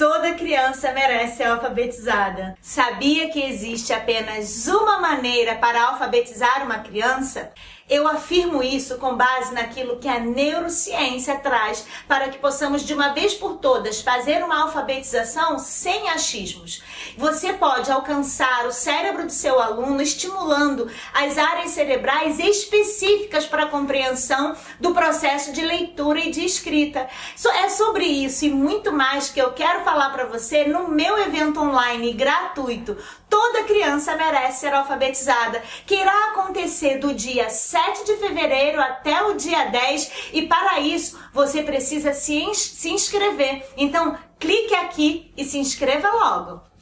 Toda criança merece ser alfabetizada. Sabia que existe apenas uma maneira para alfabetizar uma criança? Eu afirmo isso com base naquilo que a neurociência traz para que possamos de uma vez por todas fazer uma alfabetização sem achismos. Você pode alcançar o cérebro do seu aluno estimulando as áreas cerebrais específicas para a compreensão do processo de leitura e de escrita. É sobre isso e muito mais que eu quero falar para você no meu evento online gratuito. Toda criança merece ser alfabetizada, que irá acontecer do dia 7 de fevereiro até o dia 10 e para isso você precisa se inscrever. Então clique aqui e se inscreva logo.